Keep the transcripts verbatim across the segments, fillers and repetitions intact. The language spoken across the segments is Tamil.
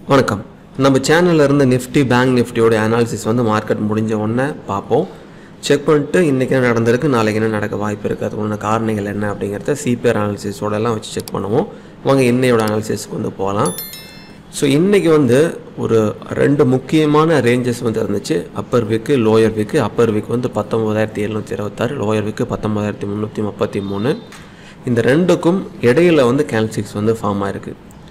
வணக்கம். நம்ம சேனல்ல இருந்து நிஃப்டி பேங்க் நிஃப்டியோட அனாலிசிஸ் வந்து மார்க்கெட் முடிஞ்ச உடனே பார்ப்போம். செக் பண்ணிட்டு இன்றைக்கி என்ன நடந்திருக்கு, நாளைக்கு என்ன நடக்க வாய்ப்பு இருக்குது, அதுக்குள்ள காரணங்கள் என்ன அப்படிங்கிறத சிபிஆர் அனாலிசிஸோடலாம் வச்சு செக் பண்ணுவோம். வாங்க இன்னையோட அனாலிசிஸ்க்கு வந்து போகலாம். ஸோ இன்றைக்கி வந்து ஒரு ரெண்டு முக்கியமான ரேஞ்சஸ் வந்து இருந்துச்சு. Upper week lower week. Upper week வந்து பத்தொம்போதாயிரத்தி எழுநூற்றி இருபத்தாறு, லோயர் வீக்கு பத்தொம்போதாயிரத்தி முந்நூற்றி முப்பத்தி மூணு. இந்த ரெண்டுக்கும் இடையில் வந்து கேண்டில்ஸ்டிக்ஸ் வந்து ஃபார்ம் ஆகிருக்கு.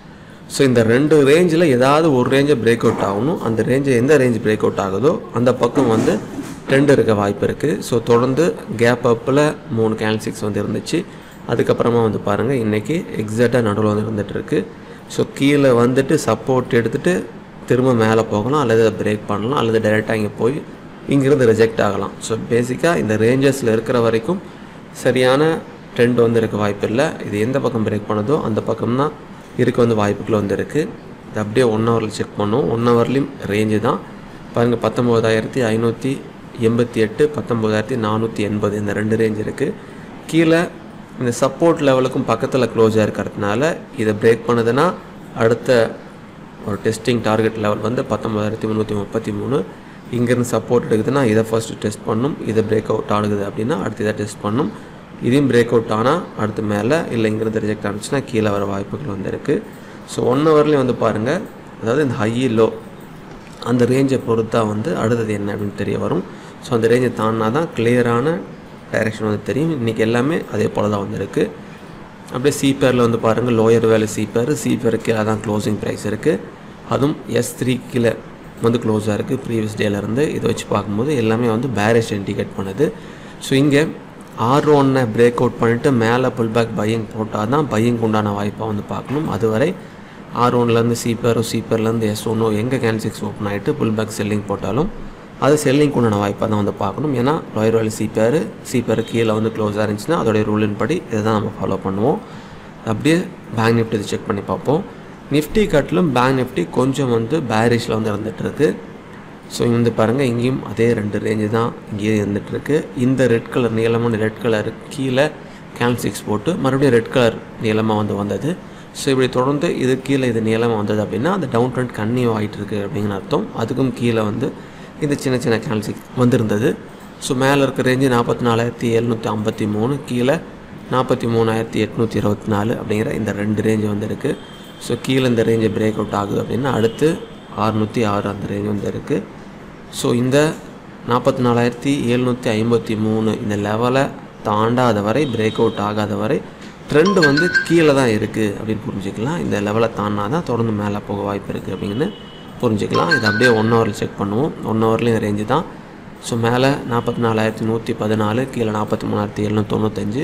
ஸோ இந்த ரெண்டு ரேஞ்சில் ஏதாவது ஒரு ரேஞ்சை பிரேக் அவுட் ஆகணும். அந்த ரேஞ்சை எந்த ரேஞ்ச் பிரேக் அவுட் ஆகுதோ அந்த பக்கம் வந்து ட்ரெண்ட் இருக்க வாய்ப்பு இருக்குது. ஸோ தொடர்ந்து கேப் அப்பில் மூணு கேண்டில்ஸ்டிக்ஸ் வந்து இருந்துச்சு. அதுக்கப்புறமா வந்து பாருங்கள் இன்றைக்கி எக்ஸாக்டாக நடுவில் வந்து இருந்துகிட்ருக்கு. ஸோ கீழே வந்துட்டு சப்போர்ட் எடுத்துகிட்டு திரும்ப மேலே போகலாம், அல்லது அதை பிரேக் பண்ணலாம், அல்லது டைரெக்டாக இங்கே போய் இங்கேருந்து ரிஜெக்ட் ஆகலாம். ஸோ பேசிக்காக இந்த ரேஞ்சஸில் இருக்கிற வரைக்கும் சரியான ட்ரெண்ட் வந்து இருக்க வாய்ப்பு இல்லை. இது எந்த பக்கம் பிரேக் பண்ணுதோ அந்த பக்கம் தான் இருக்க வந்து வாய்ப்புகள் வந்து இருக்குது. இது அப்படியே ஒன் ஹவரில் செக் பண்ணுவோம். ஒன் ஹவர்லேயும் ரேஞ்சு தான் பாருங்கள். பத்தொம்போதாயிரத்தி ஐநூற்றி எண்பத்தி எட்டு பத்தொம்போதாயிரத்தி நானூற்றி எண்பது இந்த ரெண்டு ரேஞ்ச் இருக்குது. கீழே இந்த சப்போர்ட் லெவலுக்கும் பக்கத்தில் க்ளோஸாக இருக்கிறதுனால இதை பிரேக் பண்ணுதுன்னா அடுத்த ஒரு டெஸ்டிங் டார்கெட் லெவல் வந்து பத்தொம்போதாயிரத்தி முந்நூற்றி முப்பத்தி மூணு. இங்கேருந்து சப்போர்ட் எடுக்குதுன்னா இதை ஃபஸ்ட்டு டெஸ்ட் பண்ணும். இதை பிரேக் அவுட் ஆகுது அப்படின்னா அடுத்து இதை டெஸ்ட் பண்ணும். இதையும் பிரேக் அவுட் ஆனால் அடுத்து மேலே, இல்லை இங்கேருந்து ரிஜெக்ட் ஆனிச்சுன்னா கீழே வர வாய்ப்புகள் வந்து இருக்குது. ஸோ ஒன் ஹவர்லேயும் வந்து பாருங்கள், அதாவது இந்த ஹை லோ அந்த ரேஞ்சை பொறுத்தா வந்து அடுத்தது என்ன அப்படின்னு தெரிய வரும். ஸோ அந்த ரேஞ்சை தாண்டினா தான் கிளியரான டைரெக்ஷன் வந்து தெரியும். இன்றைக்கி எல்லாமே அதே போல் தான் வந்துருக்கு. அப்படியே சிபேரில் வந்து பாருங்கள், லோயர் வேலை சிபேர் சிபேர் கீழே தான் க்ளோசிங் ப்ரைஸ் இருக்குது. அதுவும் எஸ் த்ரீ கீழே வந்து க்ளோஸாக இருக்குது ப்ரீவியஸ் டேலேருந்து. இதை வச்சு பார்க்கும்போது எல்லாமே வந்து பேரிஷ் இண்டிகேட் பண்ணுது. ஸோ இங்கே ஆர் ஒன்னை பிரேக் அவுட் பண்ணிவிட்டு மேலே புல் பேக் பையிங் போட்டால் தான் பையிங் உண்டான வாய்ப்பாக வந்து பார்க்கணும். அதுவரை ஆர் ஒன்லேருந்து சிபேரோ சிபேர்லேருந்து எஸ் ஒன்னோ எங்கே கேண்டில்ஸ்டிக்ஸ் ஓப்பன் ஆகிட்டு புல் பேக் செல்லிங் போட்டாலும் அது செல்லிங் உண்டான வாய்ப்பாக தான் வந்து பார்க்கணும். ஏன்னா லோயர் வேலை சிபேர் சிபேர் கீழே வந்து க்ளோஸாக இருந்துச்சுன்னா அதோடைய ரூலின் படி இதை தான் நம்ம ஃபாலோ பண்ணுவோம். அப்படியே பேங்க் நிஃப்டி இது செக் பண்ணி பார்ப்போம். நிஃப்டி காட்டிலும் பேங்க் நிஃப்டி கொஞ்சம் வந்து பேரிஷில் வந்து இருந்துகிட்ருக்கு. ஸோ இங்கே வந்து பாருங்கள், இங்கேயும் அதே ரெண்டு ரேஞ்சு தான் இங்கேயே இருந்துகிட்ருக்கு. இந்த ரெட் கலர் நீளமான ரெட் கலர் கீழே கேண்டில்ஸ்டிக்ஸ் போட்டு மறுபடியும் ரெட் கலர் நீளமாக வந்து வந்தது. ஸோ இப்படி தொடர்ந்து இது கீழே இது நீளமாக வந்தது அப்படின்னா அந்த டவுன் ட்ரெண்ட் கன்னியூ ஆகிட்டு இருக்குது அப்படிங்கிற அர்த்தம். அதுக்கும் கீழே வந்து இந்த சின்ன சின்ன கேண்டில்ஸ்டிக்ஸ் வந்திருந்தது. ஸோ மேலே இருக்க ரேஞ்சு நாற்பத்தி நாலாயிரத்தி எழுநூற்றி ஐம்பத்தி மூணு கீழே நாற்பத்தி மூணாயிரத்தி எட்நூற்றி இருபத்தி நாலு அப்படிங்கிற இந்த ரெண்டு ரேஞ்சு வந்து இருக்குது. ஸோ கீழே இந்த ரேஞ்சை பிரேக் அவுட் ஆகுது அப்படின்னா அடுத்து அறுநூற்றி ஆறு அந்த ரேஞ்ச் வந்து இருக்குது. ஸோ இந்த நாற்பத்தி நாலாயிரத்தி எழுநூற்றி ஐம்பத்தி மூணு இந்த லெவலை தாண்டாத வரை, பிரேக் அவுட் ஆகாத வரை ட்ரெண்டு வந்து கீழே தான் இருக்குது அப்படின்னு புரிஞ்சுக்கலாம். இந்த லெவலை தாண்டினா தான் தொடர்ந்து மேலே போக வாய்ப்பு இருக்குது அப்படிங்கிறது புரிஞ்சுக்கலாம். இது அப்படியே ஒன் ஹவரில் செக் பண்ணுவோம். ஒன் ஹவர்லேயும் ரேஞ்சு தான். ஸோ மேலே நாற்பத்தி நாலாயிரத்தி நூற்றி பதினாலு கீழே நாற்பத்தி மூணாயிரத்தி எழுநூற்றி தொண்ணூத்தஞ்சு.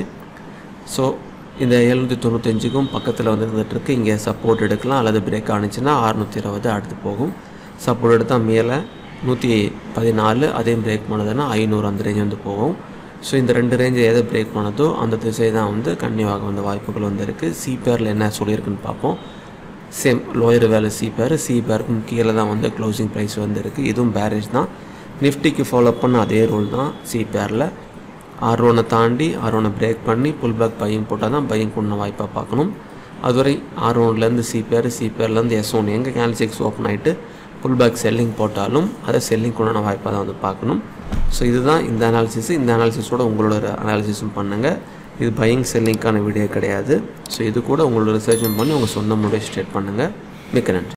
ஸோ இந்த எழுநூற்றி தொண்ணூத்தஞ்சுக்கும் பக்கத்தில் வந்து இருந்துகிட்ருக்கு. இங்கே சப்போர்ட் எடுக்கலாம், அல்லது பிரேக் ஆனிச்சுன்னா அறுநூற்றி இருபது அடுத்து போகும். சப்போர்ட் எடுத்தால் மேலே நூற்றி பதினாலு, அதையும் பிரேக் பண்ணதுன்னா ஐநூறு அந்த ரேஞ்ச் வந்து போகும். ஸோ இந்த ரெண்டு ரேஞ்சை எதை பிரேக் பண்ணதோ அந்த திசை தான் வந்து கன்னியூவாக வந்த வாய்ப்புகள் வந்து இருக்குது. சிபேரில் என்ன சொல்லியிருக்குன்னு பார்ப்போம். சேம் லோயர் வேலை சிபேர் சிபேருக்கும் கீழே தான் வந்து க்ளோசிங் ப்ரைஸ் வந்து இருக்குது. இதுவும் பேரேஜ் தான். நிஃப்டிக்கு ஃபாலோ பண்ண அதே ரூல் தான். சிபேரில் ஆர் ஒன்னை தாண்டி ஆர் ஒன்னை பிரேக் பண்ணி புல் பேக் பையிங் போட்டால் தான் பையிங் கொண்ட வாய்ப்பாக பார்க்கணும். அதுவரை ஆர் ஒன்லேருந்து சிபேர் சிபேர்லேருந்து எஸ் ஒன் எங்கே கேண்டில்ஸ்டிக்ஸ் ஓப்பன் ஆகிட்டு புல் பேக் செல்லிங் போட்டாலும் அதை செல்லிங் கொண்டான வாய்ப்பாக தான் வந்து பார்க்கணும். ஸோ இதுதான் இந்த அனாலிசிஸ். இந்த அனாலிசிஸோட உங்களோட அனாலிசிஸும் பண்ணுங்கள். இது பையிங் செல்லிங்க்கான வீடியோ கிடையாது. ஸோ இது கூட உங்களோட ரிசர்ச்சும் பண்ணி உங்கள் சொந்த முறையை ஸ்டேட் பண்ணுங்கள். மிக்க நன்றி.